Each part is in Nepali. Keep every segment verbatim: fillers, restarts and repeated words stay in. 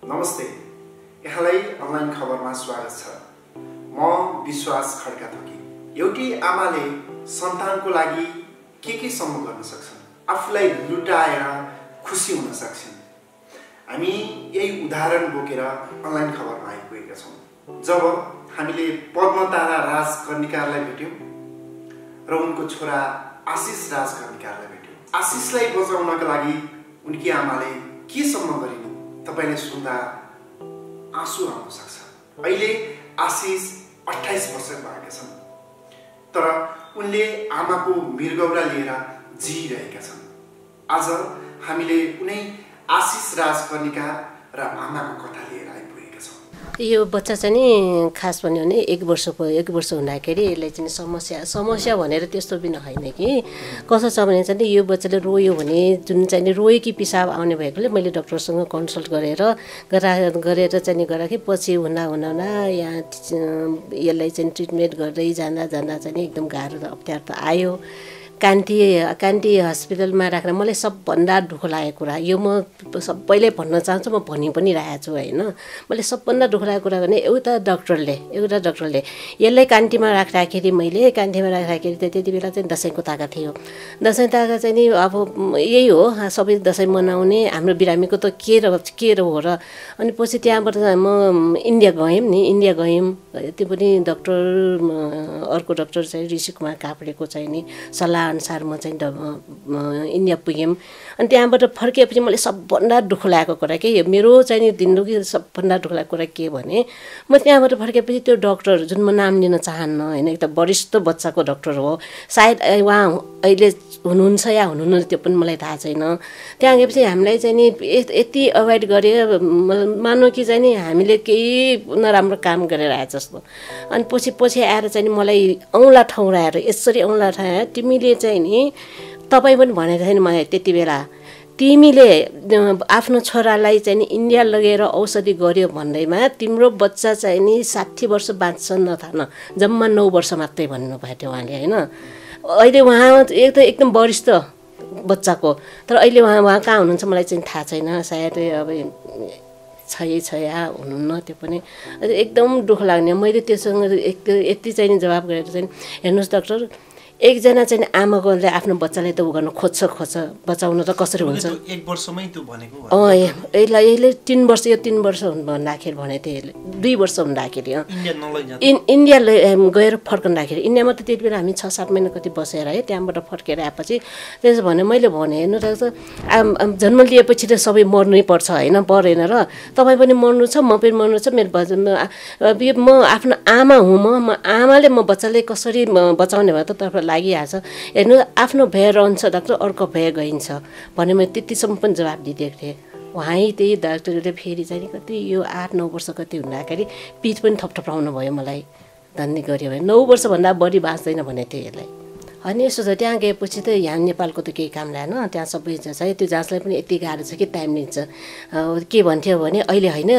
नमस्ते, यहाँलाई अनलाइन खबरमा स्वागत छ। म विश्वास खड्का थकी। एउटी आमाले सन्तानको लागि के के सम्म गर्न सक्छन्, आफूलाई लुटाएर खुसी हुन सक्छन्। हामी यही उदाहरण बोकेर अनलाइन खबरमा आइपुगेका छौँ। जब हामीले पद्मतारा राज कर्णिकारलाई भेट्यौँ र उनको छोरा आशिष राज कर्णिकारलाई भेट्यौँ। आशिषलाई बचाउनका लागि उनकी आमाले के सम्म गरिन् तपाईले सुन्दा आँसु आउन सक्छ। अहिले आशिष अट्ठाइस वर्ष भएका छन्, तर उनले आमाको मृगौरा लिएर जिइरहेका छन्। आज हामीले उनै आशिष राज कर्णिकार र आमाको कथा लिएर आइपुगेका छौँ। यो बच्चा चाहिँ नि खास भन्यो भने एक वर्षको एक वर्ष हुँदाखेरि यसलाई चाहिँ समस्या समस्या भनेर त्यस्तो पनि होइन कि कसो छ भने चाहिँ यो बच्चाले रोयो भने जुन चाहिँ नि रोयो कि पिसाब आउने भएकोले मैले डक्टरसँग कन्सल्ट गरेर गरा गरेर चाहिँ गर्दाखेरि पछि हुँदा हुँदा हुँदा यहाँ यसलाई चाहिँ ट्रिटमेन्ट गर्दै जाँदा जाँदा चाहिँ एकदम गाह्रो अप्ठ्यारो त आयो। कान्ति कान्ति हस्पिटलमा राखेर मलाई सबभन्दा दुःख लागेको कुरा यो म सबैले भन्न चाहन्छु, म भनि पनि रहेको छु होइन। मैले सबभन्दा दुःख लागेको कुरा भने एउटा डक्टरले एउटा डक्टरले यसलाई कान्तिमा राख्दाखेरि मैले कान्तिमा राख्दाखेरि त्यति बेला चाहिँ दसैँको ताका थियो। दसैँ ताका चाहिँ नि अब यही हो, सबै दसैँ मनाउने, हाम्रो बिरामीको त के र के र हो र। अनि पछि त्यहाँबाट म इन्डिया गयौँ नि इन्डिया गयौँ त्यो पनि डक्टर अर्को डक्टर चाहिँ ऋषि कुमार काफ्लेको चाहिँ नि सल्लाह अनुसार म चाहिँ इन्डिया पुग्यौँ। अनि त्यहाँबाट फर्किएपछि मैले सबभन्दा दुःख लागेको कुरा के मेरो चाहिँ नि जिन्दगी सबभन्दा दुःख लागेको कुरा के भने म त्यहाँबाट फर्किएपछि त्यो डक्टर जुन म नाम लिन चाहन्न होइन, एकदम वरिष्ठ बच्चाको डक्टर हो, सायद उहाँ अहिले हुनुहुन्छ या हुनुहुन्न त्यो पनि मलाई थाहा छैन। त्यहाँ गएपछि हामीलाई चाहिँ नि यति अभोइड गरे मानौँ कि चाहिँ नि हामीले केही नराम्रो काम गरेर आए जस्तो। अनि पछि पछि आएर चाहिँ नि मलाई औँला ठौराएर यसरी औँला ठौराएर तिमीले चाहिँ नि तपाईँ पनि भनेको थियो नि मलाई त्यति बेला, तिमीले आफ्नो छोरालाई चाहिँ नि इन्डिया लगेर औषधि गर्यो भन्दैमा तिम्रो बच्चा चाहिँ नि साठी वर्ष बाँच्छ नथान, जम्मा नौ वर्ष मात्रै भन्नुभएको थियो उहाँले होइन। अहिले उहाँ एक त एकदम वरिष्ठ बच्चाको, तर अहिले उहाँ उहाँ कहाँ हुनुहुन्छ मलाई चाहिँ थाहा छैन, सायद अब छै छया हुनुहुन्न त्यो पनि एकदम दुःख लाग्ने। मैले त्योसँग एक यति चाहिँ नि जवाब गरेर चाहिँ हेर्नुहोस् डाक्टर, एकजना चाहिँ आमाकोले आफ्नो बच्चालाई त उ गर्न खोज्छ खोज्छ बचाउन त कसरी हुन्छ। एक वर्षमै त्यो भनेको अँ यसलाई यसले तिन वर्ष यो तिन वर्ष भन्दाखेरि भनेको थियो यसले दुई वर्ष हुँदाखेरि इन इन्डिया गएर फर्कँदाखेरि इन्डियामा त त्यति बेला हामी छ सात महिना कति बसेर है, त्यहाँबाट फर्केर आएपछि त्यसो भने मैले भने हेर्नु त जन्म लिएपछि त सबै मर्नै पर्छ होइन, परेन र तपाईँ पनि मर्नु छ म पनि मर्नु छ, मेरो म आफ्नो आमा हुँ, म आमाले म बच्चाले कसरी बचाउने भयो त तर्फ लागिहाल्छ। हेर्नु आफ्नो भए रहन्छ डाक्टर, अर्को भए गइन्छ भने मैले त्यतिसम्म पनि जवाब दिइदिएको थिएँ। उहाँ त्यही डाक्टरले फेरि चाहिँ कति यो आठ नौ वर्ष कति हुँदाखेरि पिठ पनि थपथपाउनु भयो मलाई, धन्य गऱ्यो भने नौ वर्षभन्दा बढी बाँच्दैन भनेको थियो यसलाई। अनि यसो छ त्यहाँ गएपछि त यहाँ नेपालको त केही काम लागेन, त्यहाँ सबै छ त्यो जाँचलाई पनि यति गाह्रो छ कि टाइम लिन्छ। के भन्थ्यो भने अहिले होइन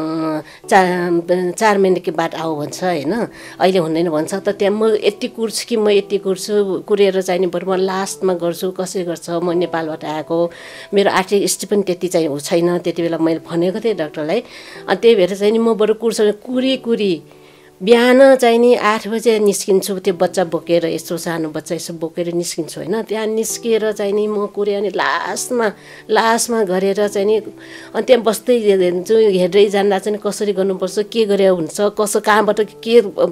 चा चार महिनाको बाद आऊ भन्छ होइन, अहिले हुँदैन भन्छ। त त्यहाँ म यति कुर्छु कि म यति कुर्छु कुरेर चाहिँ नि बरु म लास्टमा गर्छु, कसरी गर्छ म नेपालबाट आएको, मेरो आर्थिक स्थिति पनि त्यति चाहिँ छैन त्यति बेला मैले भनेको थिएँ डाक्टरलाई। अनि त्यही भएर चाहिँ नि म बरु कुर्छु कुरी कुरी बिहान चाहिँ नि आठ बजे निस्किन्छु, त्यो बच्चा बोकेर यस्तो सानो बच्चा यसो बोकेर निस्किन्छु होइन। त्यहाँ निस्किएर चाहिँ नि म कुरे अनि लास्टमा लास्टमा गरेर चाहिँ नि अनि त्यहाँ बस्दै हेर्छु, हेर्दै जाँदा चाहिँ कसरी गर्नुपर्छ, के गरे हुन्छ, कसो कहाँबाट के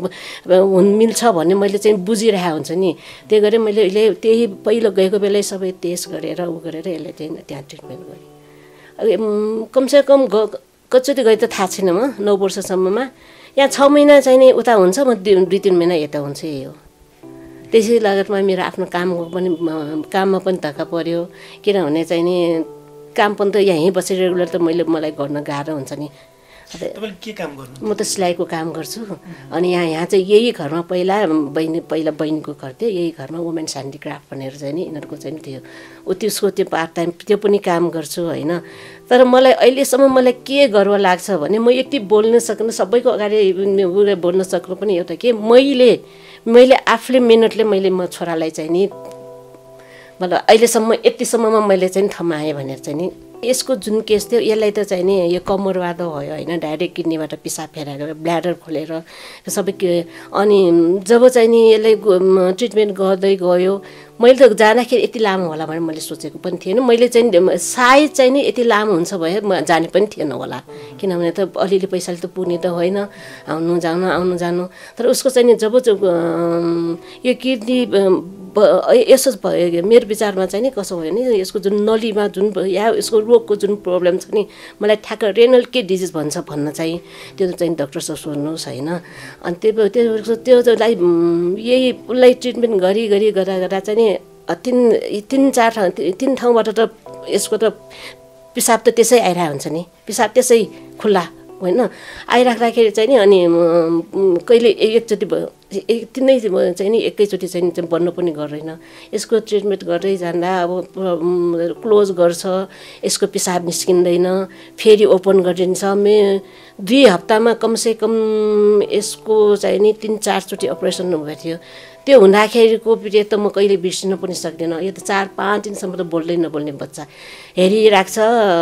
हुन मिल्छ भन्ने मैले चाहिँ बुझिरहेको हुन्छ नि। त्यही गरेर मैले अहिले त्यही पहिलो गएको बेलै सबै टेस्ट गरेर उ गरेर यसलाई चाहिँ त्यहाँ ट्रिटमेन्ट गरेँ। कमसेकम ग कचोटि गए त थाहा छैन म नौ वर्षसम्ममा, यहाँ छ महिना चाहिँ नि उता हुन्छ, म दुई तिन महिना यता हुन्छ यही हो। त्यसै लगतमा मेरो आफ्नो कामको पनि काममा पनि धक्का पऱ्यो, किनभने चाहिँ नि काम पनि त यहीँ बसेर रेगुलर त मैले मलाई गर्न गाह्रो हुन्छ नि। के काम गर्नु? म त सिलाइको काम गर्छु। अनि यहाँ यहाँ चाहिँ यही घरमा पहिला बहिनी पहिला बहिनीको घर थियो, यही घरमा वुमेन्स ह्यान्डिक्राफ्ट भनेर चाहिँ नि यिनीहरूको चाहिँ थियो, ऊ त्यसको त्यो पार्ट टाइम त्यो पनि काम गर्छु होइन। तर मलाई अहिलेसम्म मलाई के गर्व लाग्छ भने म यति बोल्न सक्नु सबैको अगाडि बोल्न सक्नु पनि एउटा के मैले मैले आफूले मिहिनेतले मैले म छोरालाई चाहिँ नि मतलब अहिलेसम्म यतिसम्ममा मैले चाहिँ थमाएँ भनेर चाहिँ नि यसको जुन केस थियो यसलाई त चाहिँ नि यो कमरवाद भयो होइन, डाइरेक्ट किडनीबाट पिसाब फेरेर ब्ल्याडर खोलेर सबै के। अनि जब चाहिँ नि यसलाई ट्रिटमेन्ट गर्दै गयो, मैले त जाँदाखेरि यति लामो होला भनेर मैले सोचेको पनि थिएन। मैले चाहिँ सायद चाहिँ नि यति लामो हुन्छ भए म जाने पनि थिएन होला, किनभने त अलिअलि पैसाले त पुग्ने त होइन, आउनु जानु आउनु जानु। तर उसको चाहिँ नि जब यो किडनी यसो भयो, मेरो विचारमा चाहिँ नि कसो भयो नि, यसको जुन नलीमा जुन या यसको रोगको जुन प्रब्लम छ नि, मलाई ठ्याक्क रेनल के डिजिज भन्छ भन्न चाहिँ त्यो चाहिँ डक्टरसँग सोध्नुहोस् होइन। अनि त्यो त्यो त्योलाई यही उसलाई ट्रिटमेन्ट गरी गरी गर्दा गर्दा चाहिँ नि तिन तिन चार ठाउँ तिन ठाउँबाट त यसको त पिसाब त त्यसै आइरहेको हुन्छ नि, पिसाब त्यसै खुल्ला होइन आइराख्दाखेरि चाहिँ नि। अनि कहिले एकचोटि एक तिनै चाहिँ नि एकैचोटि चाहिँ बन्नु पनि गर्दैन। यसको ट्रिटमेन्ट गर्दै जाँदा अब क्लोज गर्छ, यसको पिसाब निस्किँदैन, फेरि ओपन गरिदिन्छ। मे दुई हप्तामा कमसेकम यसको चाहिँ नि तिन चारचोटि अपरेसन हुनुभएको थियो। त्यो हुँदाखेरिको पिरियड त म कहिले बिर्सिन पनि सक्दिनँ। यो त चार पाँच दिनसम्म त बोल्दै नबोल्ने बच्चा हेरिराख्छ,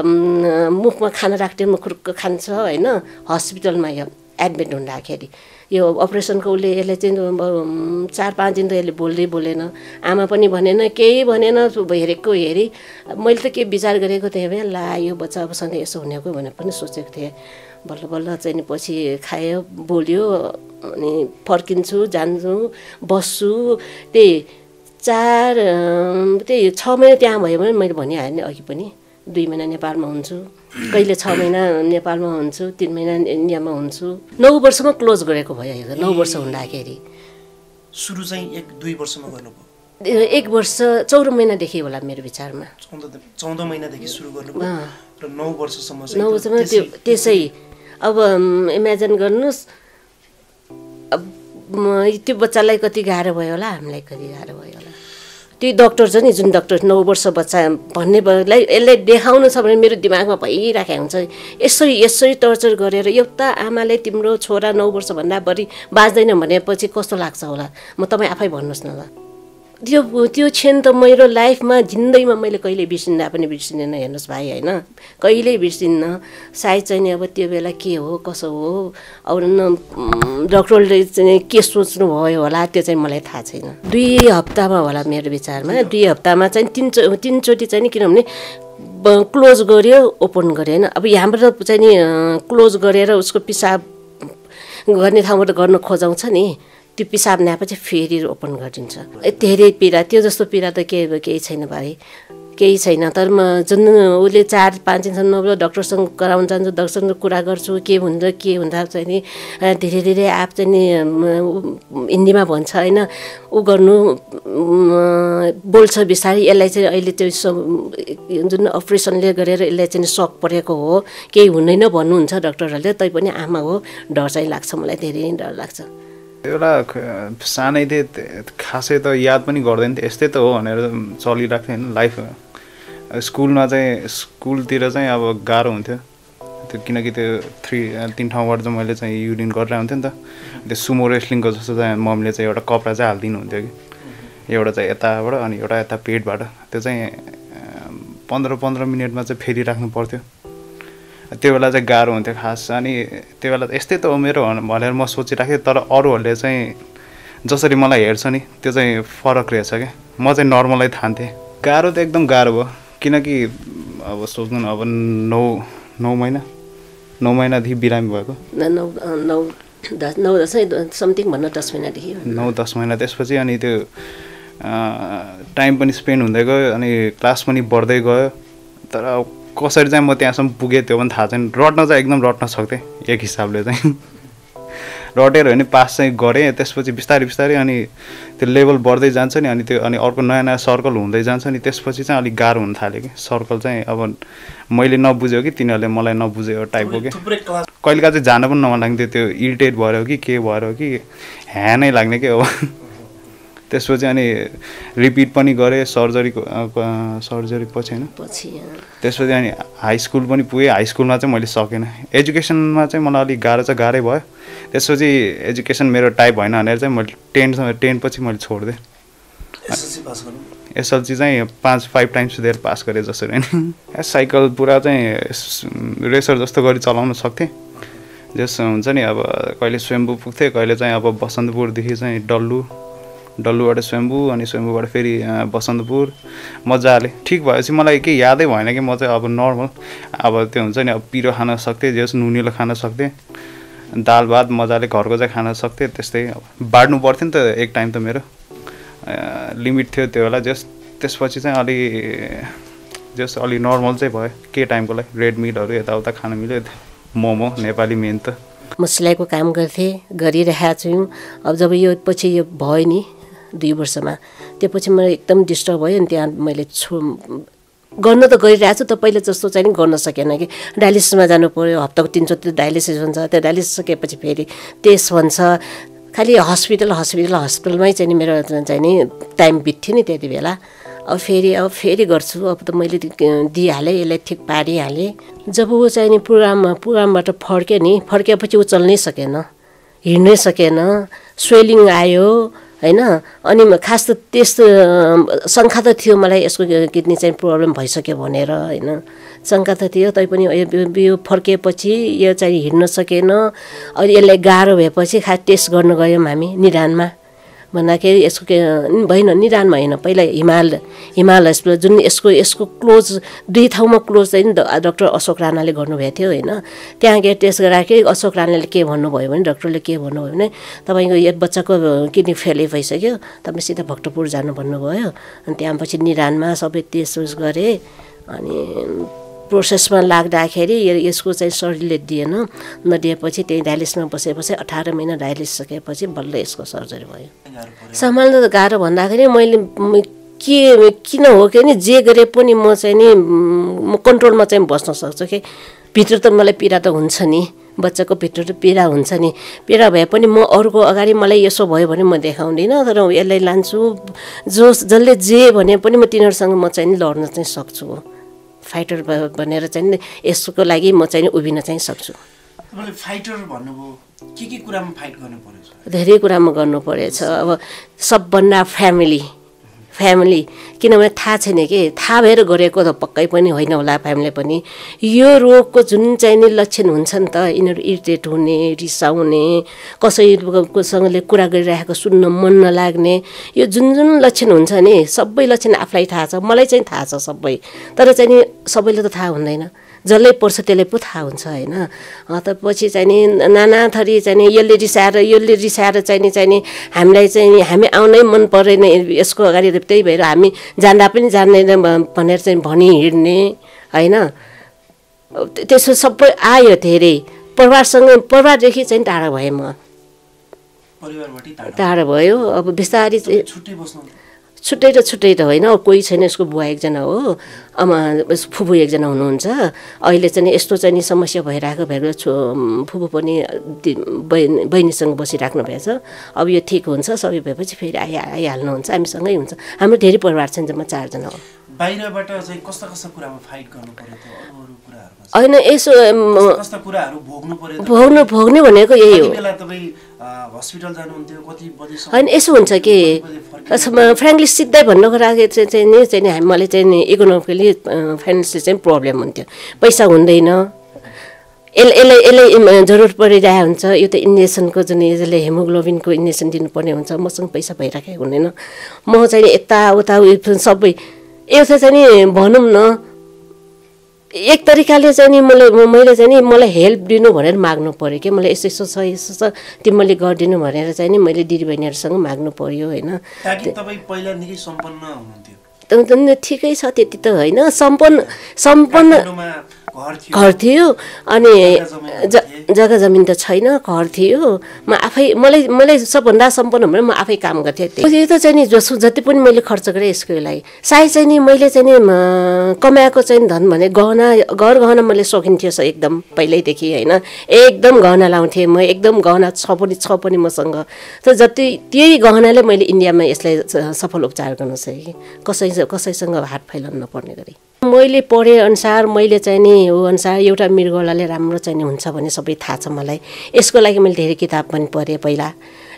मुखमा खाना राख्दै म खुर्क खान्छ होइन। हस्पिटलमा यो एडमिट हुँदाखेरि यो अपरेसनको उसले यसले चाहिँ चार पाँच दिन त यसले बोल्दै बोलेन, आमा पनि भनेन, केही भनेन, हेरेको हेरी। मैले त के विचार गरेको थिएँ भने ला यो बच्चा अब सधैँ यसो हुनेको भनेर पनि सोचेको थिएँ। बल्ल बल्ल चाहिँ नि पछि खायो बोल्यो, अनि फर्किन्छु जान्छु बस्छु। त्यही चार त्यही छ महिना त्यहाँ भयो भने मैले भनिहालेँ नि अघि पनि, दुई महिना नेपालमा हुन्छु, कहिले छ महिना नेपालमा हुन्छु, तिन महिना इन्डियामा हुन्छु। नौ वर्षमा क्लोज गरेको भयो यो नौ वर्ष हुँदाखेरि। सुरु चाहिँ एक दुई वर्षमा गर्नुभयो? एक वर्ष चौध महिनादेखि होला मेरो विचारमा। चौध महिनादेखि सुरु गर्नुभयो र नौ वर्षसम्म नौ वर्षमा त्यो त्यसै। अब इमेजिन गर्नुहोस्, अब त्यो बच्चालाई कति गाह्रो भयो होला, हामीलाई कति गाह्रो भयो होला। त्यो डक्टर छ नि जुन डक्टर नौ वर्ष बच्चा भन्ने बेलालाई यसलाई देखाउनु छ भने मेरो दिमागमा भइराखेको हुन्छ, यसरी यसरी टर्चर गरेर एउटा आमाले तिम्रो छोरा नौ वर्षभन्दा बढी बाँच्दैन भनेपछि कस्तो लाग्छ होला, म तपाईँ आफै भन्नुहोस् न ल। त्यो त्यो क्षण त मेरो लाइफमा जिन्दगीमा मैले कहिले बिर्सिँदा पनि बिर्सिँदैन हेर्नुहोस् भाइ होइन, कहिल्यै बिर्सिन्न। सायद चाहिँ नि अब त्यो बेला के हो कसो हो, अब न डक्टरले चाहिँ के सोच्नु भयो होला त्यो चाहिँ मलाई थाहा छैन। दुई हप्तामा होला मेरो विचारमा, दुई हप्तामा चाहिँ तिन तिनचोटि चाहिँ नि, किनभने क्लोज गर्यो ओपन गर्यो होइन। अब यहाँबाट चाहिँ नि क्लोज गरेर उसको पिसाब गर्ने ठाउँबाट गर्न खोजाउँछ नि, त्यो पिसाब ल्याएपछि फेरि ओपन गरिदिन्छ। धेरै पीडा, त्यो जस्तो पीडा त केही केही छैन भाइ, केही छैन। तर म जुन उसले चार पाँच दिनसम्म डक्टरसँग कराउनु जान्छु, डक्टरसँग कुरा गर्छु के हुन्छ के हुँदा चाहिँ नि धेरै धेरै आप चाहिँ नि हिन्दीमा भन्छ होइन, ऊ गर्नु बोल्छ बिस्तारै। यसलाई चाहिँ अहिले त्यो जुन अपरेसनले गरेर यसलाई चाहिँ सक परेको हो, केही हुँदैन भन्नुहुन्छ डक्टरहरूले, तैपनि आमा हो, डर चाहिँ लाग्छ मलाई, धेरै नै डर लाग्छ। एउटा सानै थिएँ, खासै त याद पनि गर्दैन थिएँ, यस्तै त हो भनेर चलिरहेको थियो होइन लाइफ। स्कुलमा चाहिँ स्कुलतिर चाहिँ अब गाह्रो हुन्थ्यो त्यो, किनकि त्यो थ्री तिन ठाउँबाट चाहिँ मैले चाहिँ युरिन गरेर हुन्थ्यो नि त। त्यो सुमो रेस्लिङको जस्तो चाहिँ मम्मीले चाहिँ एउटा कपडा चाहिँ हालिदिनु हुन्थ्यो कि, एउटा चाहिँ यताबाट अनि एउटा यता पेटबाट। त्यो चाहिँ पन्ध्र पन्ध्र मिनटमा चाहिँ फेरि राख्नु पर्थ्यो। त्यो बेला चाहिँ गाह्रो हुन्थ्यो खास। अनि त्यो बेला त यस्तै त हो मेरो भनेर म सोचिराखेँ, तर अरूहरूले चाहिँ जसरी मलाई हेर्छ नि त्यो चाहिँ फरक रहेछ क्या। म चाहिँ नर्मलै ठान्थेँ। गाह्रो त एकदम गाह्रो भयो, किनकि अब सोच्नु न, अब नौ नौ महिना नौ महिनादेखि बिरामी भएको, नौ नौ दस नौ दस समथिङ भन्न दस महिनादेखि नौ दस महिना। त्यसपछि अनि त्यो टाइम पनि स्पेन्ड हुँदै गयो, अनि क्लास पनि बढ्दै गयो। तर कसरी चाहिँ म त्यहाँसम्म पुगेँ त्यो पनि थाहा छैन। रट्न चाहिँ एकदम रट्न सक्थेँ एक हिसाबले चाहिँ, रटेर होइन पास चाहिँ गरेँ। त्यसपछि बिस्तारै बिस्तारै अनि त्यो लेभल बढ्दै जान्छ नि, अनि त्यो अनि अर्को नयाँ नयाँ सर्कल हुँदै जान्छ नि, त्यसपछि चाहिँ अलिक गाह्रो हुन थाल्यो कि। सर्कल चाहिँ अब मैले नबुझ्यो कि तिनीहरूले मलाई नबुझेको टाइपको कि, कहिलेका चाहिँ जान पनि नमन लाग्थ्यो। त्यो इरिटेट भएर हो कि के भएर हो कि ह्या नै लाग्ने के हो। त्यसपछि अनि रिपिट पनि गरेँ सर्जरीको सर्जरी पछि होइन, त्यसपछि अनि हाई स्कुल पनि पुगेँ। हाई स्कुलमा चाहिँ मैले सकेन। एजुकेसनमा चाहिँ मलाई अलिक गाह्रो चाहिँ गाह्रै भयो। त्यसपछि एजुकेसन मेरो टाइप भएन भनेर चाहिँ मैले टेन टेन पछि मैले छोडिदिएँ। एसएलसी चाहिँ पाँच फाइभ टाइम्स दिएर पास गरेँ जसरी नि साइकल पुरा चाहिँ रेसर जस्तो गरी चलाउन सक्थेँ जस हुन्छ नि अब कहिले स्वयम्भू पुग्थेँ कहिले चाहिँ अब बसन्तपुरदेखि चाहिँ डल्लु डल्लुबाट स्वयम्भू अनि स्वयम्भूबाट फेरि बसन्तपुर मजाले ठिक भएपछि मलाई केही यादै भएन कि म चाहिँ अब नर्मल अब त्यो हुन्छ नि अब पिरो खान सक्थेँ जस नुनिलो खान सक्थेँ दाल भात मजाले घरको चाहिँ खान सक्थेँ त्यस्तै बाँड्नु पर्थ्यो नि त एक टाइम त मेरो लिमिट थियो त्यो बेला जस त्यसपछि चाहिँ अलि जस अलि नर्मल चाहिँ भयो के टाइमको लागि रेड मिटहरू यताउता खान मिल्यो मोमो नेपाली मेन त म सिलाइको काम गर्थेँ गरिरहेको छु अब जब यो पछि यो भयो नि दुई वर्षमा त्यो पछि मलाई एकदम डिस्टर्ब भयो अनि त्यहाँ मैले छु गर्न त गरिरहेको छु त पहिला जस्तो चाहिँ नि गर्न सकेन कि डायलिसिसमा जानु पऱ्यो हप्ताको तिनचोटि डायलिसिस हुन्छ त्यो डायलिसिस सकेपछि फेरि टेस्ट भन्छ खालि हस्पिटल हस्पिटल हस्पिटलमै चाहिँ नि मेरो चाहिँ नि टाइम बित्थ्यो नि त्यति बेला अब फेरि अब फेरि गर्छु अब त मैले दिइहालेँ यसलाई ठिक पारिहालेँ जब ऊ चाहिँ नि प्रोग्राममा प्रोग्रामबाट फर्क्यो नि फर्केपछि ऊ चल्नै सकेन हिँड्नै सकेन स्वेलिङ आयो होइन अनि खास त त्यस्तो शङ्का त थियो मलाई यसको किडनी चाहिँ प्रब्लम भइसक्यो भनेर होइन शङ्का त थियो तैपनि यो फर्किएपछि यो चाहिँ हिँड्न सकेन अनि यसलाई गाह्रो भएपछि खास टेस्ट गर्न गयौँ हामी निदानमा भन्दाखेरि यसको के भएन निदानमा होइन पहिला हिमाल हिमाल हस्पिटल जुन यसको यसको क्लोज दुई ठाउँमा क्लोज चाहिँ डाक्टर अशोक राणाले गर्नुभएको थियो होइन त्यहाँ गएर टेस्ट गराएकै अशोक राणाले के भन्नुभयो भने डाक्टरले के भन्नुभयो भने तपाईँको यो बच्चाको किडनी फेलै भइसक्यो तपाईँ सिधा भक्तपुर जानु भन्नुभयो अनि त्यहाँ पछि निदानमा सबै टेस्ट गरेँ अनि प्रोसेसमा लाग्दाखेरि यसको चाहिँ शरीरले दिएन नदिएपछि त्यही डायलिसिसमा बसेपछि अठार महिना डायलिसिस सकेपछि बल्ल यसको सर्जरी भयो सम्हाल्न त गाह्रो भन्दाखेरि मैले के किन हो कि नि जे गरे पनि म चाहिँ नि म कन्ट्रोलमा चाहिँ बस्न सक्छु कि भित्र त मलाई पीडा त हुन्छ नि बच्चाको भित्र त पीडा हुन्छ नि पीडा भए पनि म अरूको अगाडि मलाई यसो भयो भने म देखाउँदिनँ तर यसलाई लान्छु जो जसले जे भने पनि म तिनीहरूसँग म चाहिँ नि लड्न चाहिँ सक्छु फाइटर भनेर चाहिँ यसको लागि म चाहिँ उभिन चाहिँ सक्छु तपाईँले फाइटर भन्नुभयो के के कुरामा फाइट गर्नु परेछ धेरै कुरामा गर्नु परेछ अब सबभन्दा फ्यामिली फ्यामिली किनभने थाहा छैन कि थाहा भएर गरेको त पक्कै पनि होइन होला फ्यामिली पनि यो रोगको जुन चाहिँ नि लक्षण हुन्छ नि त यिनीहरू इरिटेट हुने रिसाउने कसैकोसँगले कुरा गरिरहेको सुन्न मन नलाग्ने यो जुन जुन लक्षण हुन्छ नि सबै लक्षण आफूलाई थाहा छ मलाई चाहिँ थाहा छ सबै तर चाहिँ नि सबैले त थाहा हुँदैन जसले पर्छ त्यसलाई पो थाहा हुन्छ होइन त पछि चाहिँ नि नाना थरी चाहिँ नि यसले रिसाएर यसले रिसाएर चाहिँ नि चाहिँ नि हामीलाई चाहिँ नि हामी आउनै मन परेन यसको अगाडि त्यही भएर हामी जान्दा पनि जान्दैन भनेर चाहिँ भनी हिँड्ने होइन त्यसो सबै आयो धेरै परिवारसँग परिवारदेखि चाहिँ टाढा भएँ म टाढा भयो अब बिस्तारै चाहिँ छुट्टै त छुट्टै त होइन कोही छैन यसको बुवा एकजना हो आमा फुपू एकजना हुनुहुन्छ अहिले चाहिँ यस्तो चाहिँ नि समस्या भइरहेको भएर छु फुपू पनि बहिनी बहिनीसँग बसिराख्नु भएछ अब यो ठिक हुन्छ सबै भएपछि फेरि आइ आइहाल्नुहुन्छ हामीसँगै हुन्छ हाम्रो धेरै परिवार छ जम्मा चारजना हो बाहिरबाट चाहिँ कस्ता कस्ता कुरामा फाइट गर्नु पर्यो त अरू कुराहरुमा हैन यसो कस्ता कुराहरु भोग्नु पर्यो त भोग्नु भोग्ने भनेको यही हो बेला तपाई हस्पिटल जानुहुन्थ्यो कति बजेसम्म हैन यसो हुन्छ कि फ्र्याङ्कली सिधै भन्नको लागि चाहिँ नि चाहिँ मैले चाहिँ इकोनोमिकली फाइनान्सियल चाहिँ प्रब्लम हुन्थ्यो पैसा हुँदैन यसलाई यसलाई जरुरत परिरहेको हुन्छ यो त इन्जेक्सनको जुन यसले हेमोग्लोबिनको इन्जेक्सन दिनुपर्ने हुन्छ मसँग पैसा भइराखेको हुँदैन म चाहिँ यताउता सबै एउटा चाहिँ नि भनौँ न एक तरिकाले चाहिँ नि मैले मैले चाहिँ नि मलाई हेल्प दिनु भनेर माग्नु पऱ्यो कि मलाई यस्तो यस्तो छ यस्तो छ तिमीले गरिदिनु भनेर चाहिँ नि मैले दिदीबहिनीहरूसँग माग्नु पऱ्यो होइन तपाईँ पहिला निकै सम्पन्न हुनुहुन्थ्यो ठिकै छ त्यति त होइन सम्पन्न सम्पन्न घर थियो अनि जग्गा जमिन त छैन घर थियो म आफै मलाई मलाई सबभन्दा सम्पन्न भनेर म आफै काम गर्थेँ यो त चाहिँ नि जसो जति पनि मैले खर्च गरेँ यसको लागि सायद चाहिँ नि मैले चाहिँ नि कमाएको चाहिँ धन भने गहना घर गहना मैले सोखिन थियो एकदम पहिल्यैदेखि होइन एकदम गहना लाउँथेँ म एकदम गहना छ पनि छ पनि मसँग तर जति त्यही गहनाले मैले इन्डियामा यसलाई सफल उपचार गर्न सकेँ कसै कसैसँग हात फैलाउनु नपर्ने गरी मैले पढे अनुसार मैले चाहिँ नि हो अनुसार एउटा मृगौलाले राम्रो चाहिँ नि हुन्छ भने सबै थाहा छ मलाई यसको लागि मैले धेरै किताब पनि पढेँ पहिला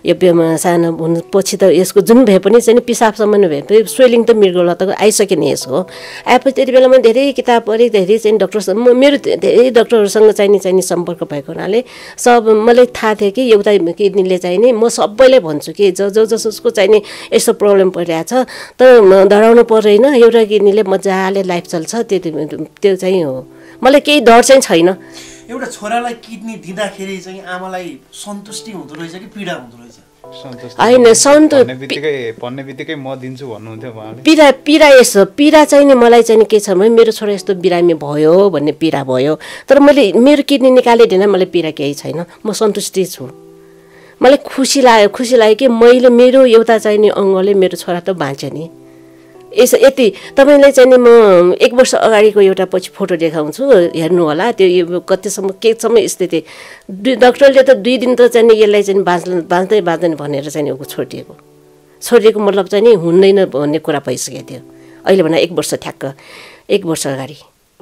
यो सानो हुनु पछि त यसको जुन भए पनि चाहिँ पिसाबसम्म भए पनि स्वेलिङ त मृगौला त आइसक्यो नि यसको। आएपछि त्यति बेला म धेरै किताब पढेँ, धेरै चाहिँ डक्टरसँग मेरो धेरै डक्टरहरूसँग चाहिने चाहिने सम्पर्क भएको हुनाले सब मलाई थाहा थियो कि एउटा किडनीले चाहिने, म सबैलाई भन्छु कि ज जो जसको चाहिने यस्तो प्रब्लम परिरहेछ त डराउनु पर्दैन, एउटा किडनीले मजाले लाइफ चल्छ, त्यो त्यो चाहिँ हो। मलाई केही डर चाहिँ छैन। एउटा छोरालाई किडनी दिँदाखेरि चाहिँ आमालाई सन्तुष्टि हुँदो रहेछ कि पीडा हुँदो रहेछ? होइन सन्तु भन्ने बित्तिकै म दिन्छु भन्नुहुन्थ्यो उहाँले। पीडा पीडा यस्तो पीडा चाहिँ नि मलाई चाहिँ के छ भने मेरो छोरा यस्तो बिरामी भयो भन्ने पीडा भयो, तर मैले मेरो किडनी निकालिदिएन, मलाई पीडा केही छैन, म सन्तुष्टि छु। मलाई खुसी लाग्यो खुसी लाग्यो कि मैले मेरो एउटा चाहिँ नि अङ्गले मेरो छोरा त बाँच्यो नि। यसो यति तपाईँलाई चाहिँ नि म एक वर्ष अगाडिको एउटा पछि फोटो देखाउँछु, हेर्नु होला त्यो कतिसम्म केसम्म स्थिति। दुई डक्टरले त दुई दिन त चाहिँ यसलाई चाहिँ बाँच् बाँच्दै बाँच्दैन भनेर चाहिँ ऊ छोडिदिएको छोडिदिएको मतलब चाहिँ नि हुँदैन भन्ने कुरा भइसकेको थियो। अहिले भन एक वर्ष ठ्याक्क एक वर्ष अगाडि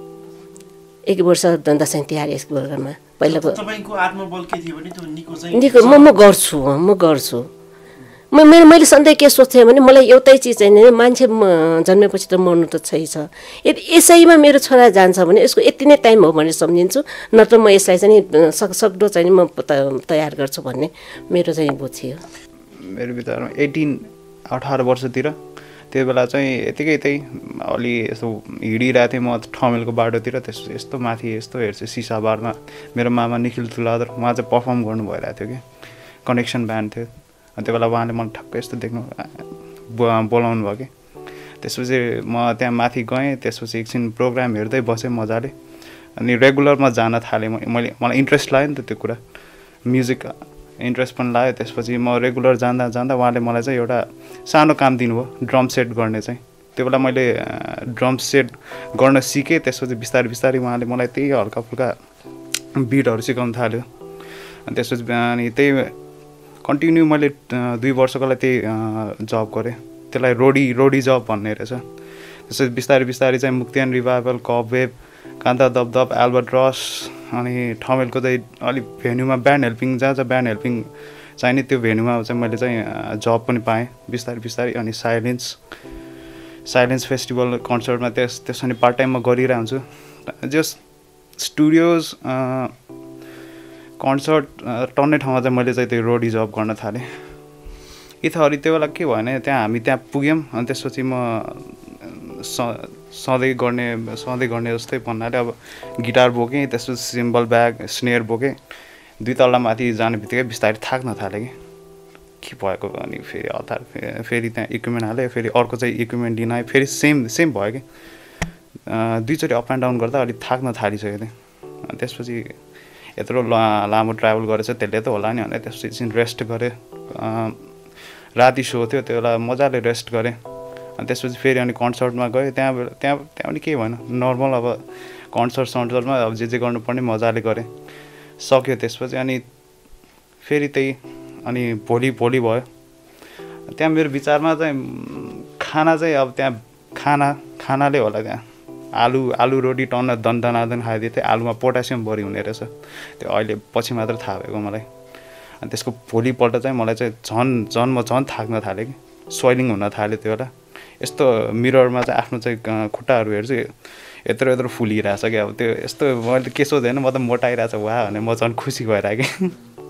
एक वर्ष दसैँ तिहार यस वर्गमा पहिलाको तपाईँको आत्मबल के थियो भने त्यो निको चाहिँ निको म म गर्छु म गर्छु म मेरो मैले सधैँ के सोच्थेँ भने मलाई एउटै चिज चाहिँ मान्छे जन्मेपछि त मर्नु त छै छ, यदि यसैमा मेरो छोरा जान्छ भने यसको यति नै टाइम हो भनेर सम्झिन्छु, नत्र म यसलाई चाहिँ सक्दो चाहिँ म तयार गर्छु भन्ने मेरो चाहिँ बुझ्यो। मेरो विचारमा एटिन अठार वर्षतिर त्यो बेला चाहिँ यतिकै त्यही अलि यसो हिँडिरहेको थिएँ म ठमेलको बाटोतिर, त्यस्तो यस्तो माथि यस्तो हेर्छु सिसा बारमा मेरो मामा निखिल तुलादर उहाँ चाहिँ पर्फर्म गर्नु भइरहेको थियो कि कनेक्सन ब्यान्ड थियो। अनि त्यो बेला उहाँले मलाई ठक्कै यस्तो देख्नु बोलाउनु भयो कि त्यसपछि म त्यहाँ माथि गएँ। त्यसपछि एकछिन प्रोग्राम हेर्दै बसेँ मजाले, अनि रेगुलरमा जान थालेँ। मैले मलाई इन्ट्रेस्ट लाग्यो नि त त्यो कुरा, म्युजिक इन्ट्रेस्ट पनि लाग्यो। त्यसपछि म रेगुलर जाँदा जाँदा उहाँले मलाई चाहिँ एउटा सानो काम दिनुभयो, ड्रम सेट गर्ने चाहिँ। त्यो बेला मैले ड्रम सेट गर्न सिकेँ। त्यसपछि बिस्तारै बिस्तारै उहाँले मलाई त्यही हल्का फुल्का बिटहरू सिकाउनु थाल्यो। अनि त्यसपछि अनि त्यही कन्टिन्यू मैले दुई वर्षको लागि त्यही जब गरेँ, त्यसलाई रोडी रोडी जब भन्ने रहेछ। त्यसपछि बिस्तारै बिस्तारै चाहिँ मुक्तियान Revival, Cobweb, Kanta Dabdab, Albatross, अनि ठमेलको चाहिँ अलिक भेन्यूमा ब्यान्ड हेल्पिङ जहाँ चाहिँ ब्यान्ड हेल्पिङ चाहिने त्यो भेन्यूमा चाहिँ मैले चाहिँ जब पनि पाएँ बिस्तारै बिस्तारै। अनि साइलेन्स साइलेन्स फेस्टिभल कन्सर्टमा त्यस त्यसरी पार्ट टाइममा गरिरहेको हुन्छु। जस स्टुडियोज कन्सर्ट टन्ने ठाउँमा चाहिँ मैले चाहिँ त्यो रोडी जब गर्न थालेँ। इथरी त्यो बेला के भएन, त्यहाँ हामी त्यहाँ पुग्यौँ। अनि त्यसपछि म स सधैँ गर्ने सधैँ गर्ने जस्तै भन्नाले अब गिटार बोकेँ, त्यसपछि सिम्बल ब्याग स्नेयर बोकेँ। दुई तल्ला माथि जाने बित्तिकै बिस्तारै थाक्न थालेँ कि के भएको। अनि फेरि हतार फेरि त्यहाँ इक्विपमेन्ट हालेँ, फेरि अर्को चाहिँ इक्विपमेन्ट लिन आएँ, फेरि सेम सेम भयो कि दुईचोटि अप एन्ड डाउन गर्दा अलिक थाक्न थालिसकेको थिएँ। अनि त्यसपछि यत्रो लामो ट्राभल गरेछ त्यसले त होला नि भनेर त्यसपछि एकछिन रेस्ट गरेँ। राति सो थियो त्यो बेला मजाले रेस्ट गरेँ। अनि त्यसपछि फेरि अनि कन्सर्टमा गएँ। त्यहाँ त्यहाँ त्यहाँ पनि केही भएन, नर्मल अब कन्सर्ट सन्सर्टमा अब जे जे गर्नुपर्ने मजाले गरेँ, सक्यो। त्यसपछि अनि फेरि त्यही अनि भोलि भोलि भयो। त्यहाँ मेरो विचारमा चाहिँ खाना चाहिँ अब त्यहाँ खाना खानाले होला, त्यहाँ आलु आलु रोटी टन्न दन दनादन खाइदिए थिएँ। आलुमा पोटासियम बढी हुने रहेछ, त्यो अहिले पछि मात्र थाहा भएको मलाई। अनि त्यसको भोलिपल्ट चाहिँ मलाई चाहिँ झन् झन् म झन् थाक्न थालेँ कि स्वेलिङ हुन थाल्यो। त्यो बेला यस्तो मिररमा चाहिँ आफ्नो चाहिँ खुट्टाहरू हेर्छु यत्रो यत्रो फुलिरहेछ कि अब त्यो यस्तो मैले के सोधेन, म त मोटाइरहेछ वा भने म झन् खुसी भइरहेँ कि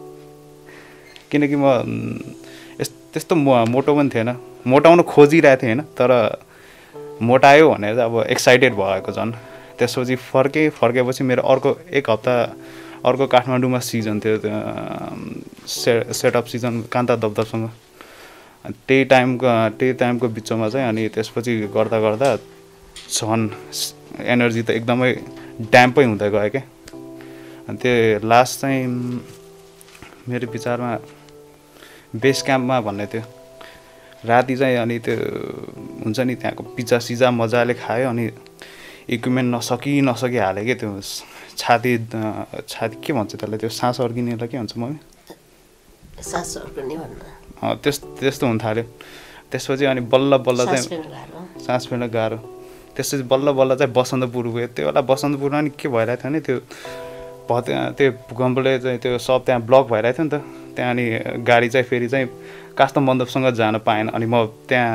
किनकि म यस त्यस्तो म मोटो पनि थिएन, मोटाउन खोजिरहेको थिएँ होइन, तर मोटायो भनेर चाहिँ अब एक्साइटेड भएको झन्। त्यसपछि फर्केँ, फर्केपछि मेरो अर्को एक हप्ता अर्को काठमाडौँमा सिजन थियो, से सेटअप सिजन कान्ता दबदबसँग। त्यही टाइमको त्यही टाइमको बिचमा चाहिँ अनि त्यसपछि गर्दा गर्दा झन् एनर्जी त एकदमै ड्याम्पै हुँदै गयो क्या। अनि त्यो लास्ट चाहिँ मेरो विचारमा बेस क्याम्पमा भन्ने थियो राति चाहिँ। अनि त्यो हुन्छ नि त्यहाँको पिज्जा सिजा मजाले खायो, अनि इक्विपमेन्ट नसकी नसकी हालेँ कि त्यो छाती छाती के भन्छ त्यसलाई, त्यो सास अड्किनेलाई के भन्छ मम्मी? सास अड्किने भन्नु त्यस त्यस्तो हुन थाल्यो। त्यसपछि अनि बल्ल बल्ल चाहिँ सास फेर्न गाह्रो। त्यसपछि बल्ल बल्ल चाहिँ बसन्तपुर गयो। त्यो बेला बसन्तपुरमा नि के भइरहेको थियो भने त्यो त्यो भूकम्पले चाहिँ त्यो सब त्यहाँ ब्लक भइरहेको थियो नि त, त्यहाँ अनि गाडी चाहिँ फेरि चाहिँ कास्ता मण्डपसँग जान पाएन अनि म त्यहाँ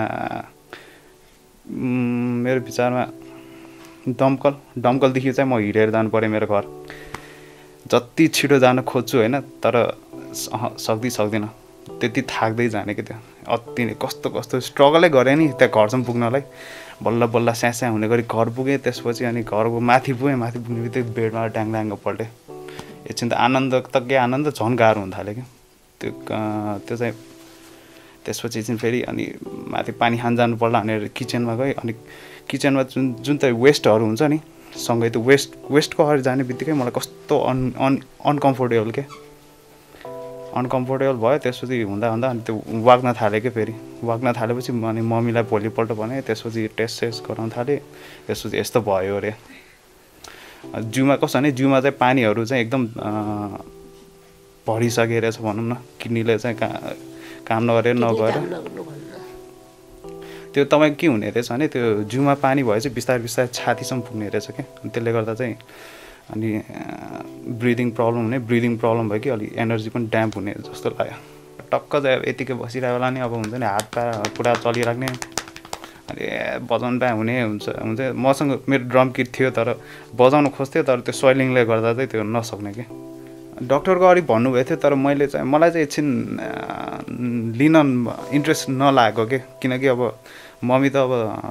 मेरो विचारमा दमकल दमकलदेखि चाहिँ म हिँडेर जानु पऱ्यो मेरो घर जति छिटो जान खोज्छु होइन तर सक्दै सक्दिनँ त्यति थाक्दै जाने कि त्यो अति नै कस्तो कस्तो स्ट्रगलै गरेँ नि त्यहाँ घरसम्म पुग्नलाई बल्ल बल्ल स्यास्या हुने गरी घर पुगेँ त्यसपछि अनि घरको माथि पुगेँ माथि पुग्ने बित्तिकै बेडमा ड्याङड्याङ्ग पल्टेँ एकछिन त आनन्द त के आनन्द झन् गाह्रो हुन थाल्यो क्या त्यो त्यो चाहिँ त्यसपछि चाहिँ फेरि अनि माथि पानी खान जानु पर्ला भनेर किचनमा गएँ अनि किचनमा जुन जुन त वेस्टहरू हुन्छ नि सँगै त्यो वेस्ट वेस्टको अगाडि जाने बित्तिकै मलाई कस्तो अन अन अनकम्फोर्टेबल क्या अनकम्फोर्टेबल भयो त्यसपछि हुँदा हुँदा अनि त्यो वाग्न थालेँ क्या फेरि वाग्न थालेपछि अनि मम्मीलाई भोलिपल्ट भने त्यसपछि टेस्ट सेस्ट गराउन थालेँ त्यसपछि यस्तो भयो अरे जिउमा कस्तो भने जिउमा चाहिँ पानीहरू चाहिँ एकदम भरिसकेर छ भनौँ न किडनीले चाहिँ काम नगरेर नगएर त्यो तपाईँको के हुने रहेछ भने त्यो जिउमा पानी भएपछि बिस्तारै बिस्तारै छातीसम्म पुग्ने रहेछ क्या अनि त्यसले गर्दा चाहिँ अनि ब्रिदिङ प्रब्लम हुने ब्रिदिङ प्रब्लम भयो कि अलिक एनर्जी पनि ड्याम्प हुने जस्तो लाग्यो टक्क चाहिँ यतिकै बसिरहेको होला नि अब हुन्छ नि हात पा पुरा चलिराख्ने अनि बजाउनु पाए हुने हुन्छ हुन्छ मसँग मेरो ड्रम किट थियो तर बजाउनु खोज्थ्यो तर त्यो स्वेलिङले गर्दा चाहिँ त्यो नसक्ने कि डक्टरको अगाडि भन्नुभएको थियो तर मैले चाहिँ मलाई चाहिँ एकछिन लिन इन्ट्रेस्ट नलागेको के किनकि अब मम्मी त अब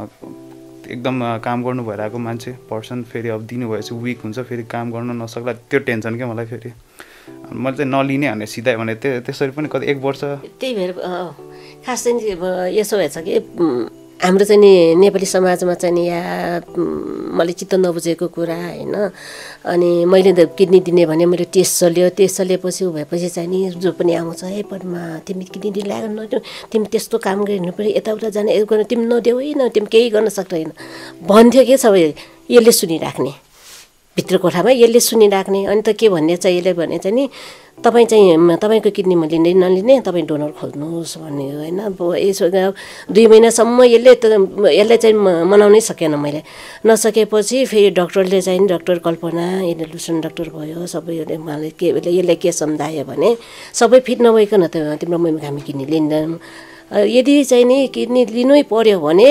एकदम काम गर्नु भइरहेको मान्छे पर्सन फेरि अब दिनुभएपछि विक हुन्छ फेरि काम गर्न नसक्ला त्यो टेन्सन क्या मलाई फेरि मैले चाहिँ नलिने भने सिधै भने त्यो त्यसरी पनि कति एक वर्ष त्यही भएर खास चाहिँ अब यसो भएछ कि हाम्रो चाहिँ नि नेपाली समाजमा चाहिँ नि या मैले चित्त नबुझेको कुरा होइन अनि मैले किडनी दिने भने मैले टेस्ट चल्यो टेस्ट चलेपछि ऊ भएपछि चाहिँ नि जो पनि आउँछ है परमा तिमी किडनी दिनु लाग्यो नदेऊ तिमी त्यस्तो काम गरिनु पऱ्यो यताउता जाने यो गर्नु तिमी नदेऊ होइन तिमी केही गर्न सक्दैन भन्थ्यो के सबै यसले सुनिराख्ने भित्र कोठामा यसले सुनिराख्ने अनि त के भन्ने चाहिँ यसले भने चाहिँ नि तपाईँ चाहिँ तपाईँको किडनी म लिँदै नलिने तपाईँ डोनर खोज्नुहोस् भन्ने होइन अब यसो दुई महिनासम्म यसले त यसलाई चाहिँ मनाउनै सकेन मैले नसकेपछि फेरि डक्टरले चाहिँ डक्टर कल्पना यसले लुसन डक्टर भयो सबैले मलाई के यसलाई के सम्झायो भने सबै फिट नभइकन त तिम्रो मम्मी हामी किडनी लिँदैन यदि चाहिँ नि किडनी लिनै पर्यो भने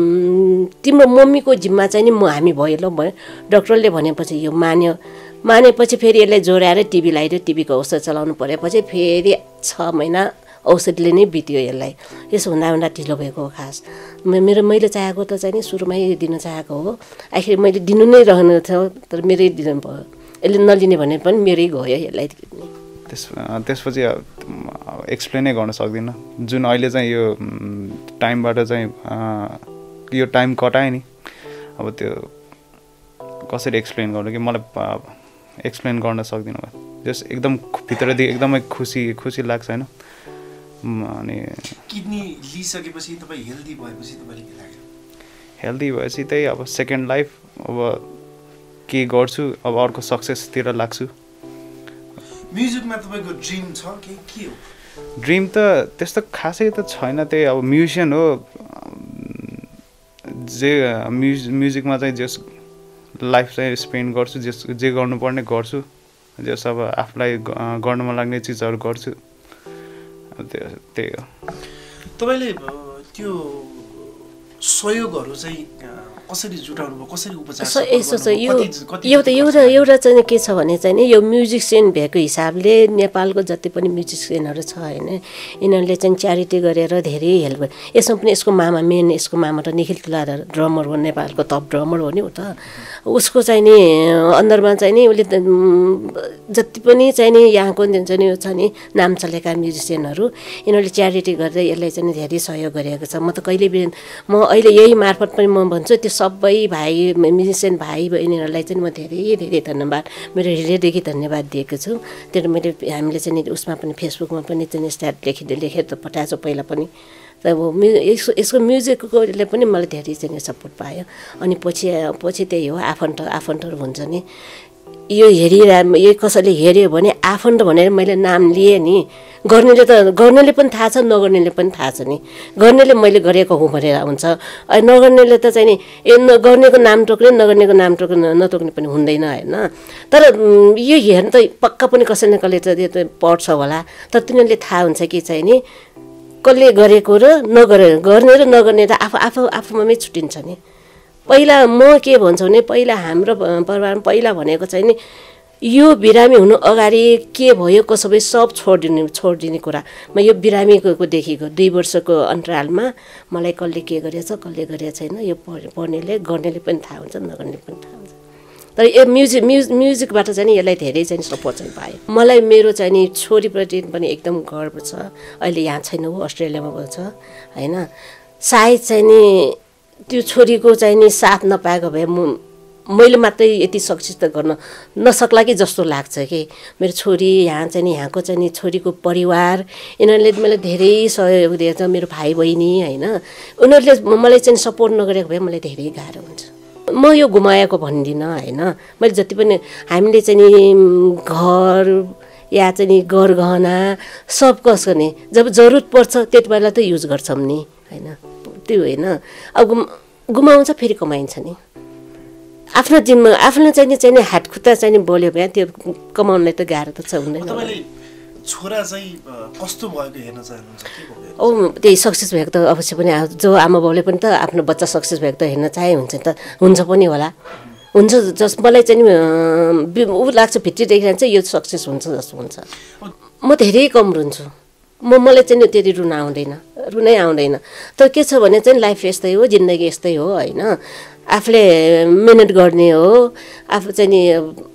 तिम्रो मम्मीको जिम्मा चाहिँ नि म हामी भयो ल भयो डक्टरले भनेपछि यो मान्यो मानेपछि फेरि यसलाई जोड्याएर टिभी लगाइदियो टिभीको औषध चलाउनु परेपछि फेरि छ महिना औषधले नै बित्यो यसलाई यसो हुँदा हुँदा ढिलो भएको हो खास मेरो मैले चाहेको त चाहिँ नि सुरुमै दिन चाहेको हो आखिर मैले दिनु नै रहनु थियो तर मेरै दिनु भयो यसले नलिने भने पनि मेरै गयो यसलाई त्यस त्यसपछि एक्सप्लेनै गर्न सक्दिनँ जुन अहिले चाहिँ यो टाइमबाट चाहिँ यो टाइम कटाएँ नि अब त्यो कसरी एक्सप्लेन गर्नु कि मलाई एक्सप्लेन गर्न सक्दिनँ जस एकदम भित्रदेखि एकदमै खुसी खुसी लाग्छ होइन अनि किडनी लिइसकेपछि तपाईँ हेल्दी भएपछि तपाईँले के लाग्यो हेल्दी भएपछि त्यही अब सेकेन्ड लाइफ अब के गर्छु अब अर्को सक्सेसतिर लाग्छु म्युजिकमा तपाईँको ड्रिम छ के के हो ड्रिम त त्यस्तो खासै त छैन त्यही अब म्युजिसियन हो जे म्युज म्युजिकमा चाहिँ जस लाइफ चाहिँ स्पेन्ड गर्छु जस जे गर्नुपर्ने गर्छु जस अब आफूलाई गर्नमा लाग्ने चिजहरू गर्छु त्यो त्यही हो तपाईँले त्यो सहयोगहरू चाहिँ कसरी जुटाउनु भयो कसरी उपचार यसो छ यो एउटा एउटा एउटा चाहिँ के छ भने चाहिँ नि यो म्युजिसियन भएको हिसाबले नेपालको जति पनि म्युजिसियनहरू छ होइन यिनीहरूले चाहिँ च्यारिटी गरेर धेरै हेल्प गर्यो यसमा पनि यसको मामा मेन यसको मामा त निखिल तुला ड्रमर हो नेपालको टप ड्रमर हो नि उ त उसको चाहिँ नि अन्दरमा चाहिँ नि उसले जति पनि चाहिँ नि यहाँको चाहिँ नि छ नि नाम चलेका म्युजिसियनहरू यिनीहरूले च्यारिटी गर्दै यसलाई चाहिँ धेरै सहयोग गरेको छ म त कहिले म अहिले यही मार्फत पनि म भन्छु त्यो सबै भाइ म्युजिसियन भाइ बहिनीहरूलाई चाहिँ म धेरै धेरै धन्यवाद मेरो हृदयदेखि धन्यवाद दिएको छु त्यो मैले हामीले चाहिँ उसमा पनि फेसबुकमा पनि चाहिँ स्ट्याट लेखिदिए लेखेर त पठाएको छु पहिला पनि त अब म्यु यसको यसको म्युजिककोले पनि मलाई धेरै चाहिँ सपोर्ट पायो अनि पछि पछि त्यही हो आफन्त आफन्तहरू हुन्छ नि यो हेरिरह यो कसैले हेऱ्यो भने आफन्त भनेर मैले नाम लिएँ नि, गर्नेले त गर्नेले पनि थाहा छ, नगर्नेले पनि थाहा छ नि। गर्नेले मैले गरेको हुँ भनेर हुन्छ, नगर्नेले त चाहिँ नि ए गर्नेको नाम टोक्ने नगर्नेको नाम टोक्ने नटोक्ने पनि हुँदैन होइन। तर यो हेर्नु त पक्का पनि कसैले कसले त पढ्छ होला, तर तिनीहरूले थाहा हुन्छ कि चाहिँ नि कसले गरेको र नगरे गर्ने र नगर्ने त आफू आफू आफूमै छुट्टिन्छ नि। पहिला म के भन्छु भने पहिला हाम्रो परिवारमा पहिला भनेको चाहिँ नि यो बिरामी हुनु अगाडि के भयो कसो भयो सब छोडिदिने छोडिदिने कुरा। म यो बिरामीको देखेको दुई वर्षको अन्तरालमा मलाई कसले के गरेछ कसले गरेको छैन यो पढ्नेले गर्नेले पनि थाहा हुन्छ, नगर्ने पनि थाहा हुन्छ। तर यो म्युजिक म्युज म्युजिकबाट चाहिँ यसलाई धेरै चाहिँ सपोर्ट चाहिँ पाएँ। मलाई मेरो चाहिँ नि छोरीप्रति पनि एकदम गर्व छ। अहिले यहाँ छैन, ऊ अस्ट्रेलियामा बोल्छ होइन। सायद चाहिँ नि त्यो छोरीको चाहिँ नि साथ नपाएको भए म मैले मात्रै यति सक्सेस त गर्न नसक्ला कि जस्तो लाग्छ कि। मेरो छोरी यहाँ चाहिँ नि यहाँको चाहिँ नि छोरीको परिवार यिनीहरूले मलाई धेरै सहयोग दिएछ, मेरो भाइ बहिनी होइन। उनीहरूले मलाई चाहिँ सपोर्ट नगरेको भए मलाई धेरै गाह्रो हुन्छ। म यो गुमाएको भन्दिनँ होइन। मैले जति पनि हामीले चाहिँ नि घर या चाहिँ नि गरगहना सब कसको नि जब जरुरत पर्छ त्यति बेला त युज गर्छौँ नि होइन, त्यो होइन। अब गुम गुमाउँछ फेरि कमाइन्छ नि। आफ्नो जिम्मा आफ्नो चाहिँ नि चाहिँ नि हात खुट्टा चाहिँ नि बोल्यो भने त्यो कमाउनलाई त गाह्रो त छ हुँदैन। छोरा चाहिँ कस्तो भएको हेर्न चाहनुहुन्छ के ओ त्यही सक्सेस भएको त अवश्य पनि जो आमा बाउले पनि त आफ्नो बच्चा सक्सेस भएको त हेर्न चाहे हुन्छ त हुन्छ पनि होला हुन्छ। जस मलाई चाहिँ नि ऊ लाग्छ भित्रीदेखि चाहिँ यो सक्सेस हुन्छ जस्तो हुन्छ। म धेरै कम रुन्छु, म मलाई चाहिँ त्यति रुन आउँदैन, रुनै आउँदैन। तर के छ भने चाहिँ लाइफ यस्तै हो, जिन्दगी यस्तै हो होइन। आफूले मिहिनेत गर्ने हो, आफू चाहिँ नि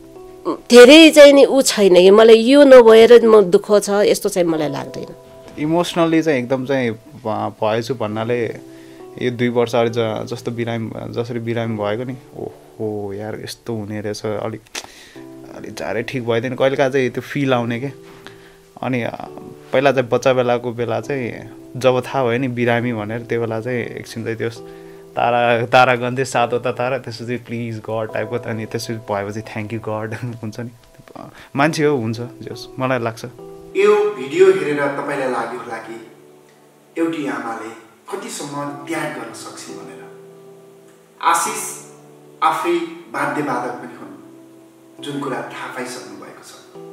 धेरै चाहिँ नि ऊ छैन कि मलाई यो नभएर म दुःख छ यस्तो चाहिँ मलाई लाग्दैन। इमोसनल्ली चाहिँ एकदम चाहिँ भएछु भन्नाले यो दुई वर्ष अगाडि ज जस्तो बिरामी जसरी बिरामी भएको नि, ओहो यार यस्तो हुने रहेछ, अलिक अलिक चाँडै ठिक भइदिएन कहिलेकाहीँ चाहिँ त्यो फिल आउने के। अनि पहिला चाहिँ बच्चा बेलाको बेला चाहिँ जब थाहा भयो नि बिरामी भनेर त्यो बेला चाहिँ एकछिन चाहिँ त्यो तारा तारा गन्थे सातवटा तारा, त्यसपछि प्लिज गड टाइपको। अनि त्यसपछि भएपछि थ्याङ्क यू गड हुन्छ नि, मान्छे हो हुन्छ जस मलाई लाग्छ। यो भिडियो हेरेर तपाईँलाई लाग्यो होला कि एउटी आमाले कतिसम्म त्याग गर्न सक्छिन् भनेर। आशिष आफै वाद्यवादक पनि हुन्, जुन कुरा थाहा पाइसक्नु भएको छ।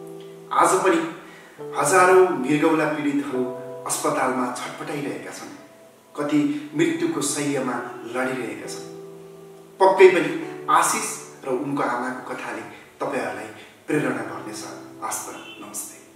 आज पनि हजारौँ मृगौला पीडितहरू अस्पतालमा छटपटाइरहेका छन्, कति मृत्युको शैय्यामा लडिरहेका छन्। पक्कै पनि आशिष र उनको आमाको कथाले तपाईँहरूलाई प्रेरणा गर्नेछ। हस्त नमस्ते।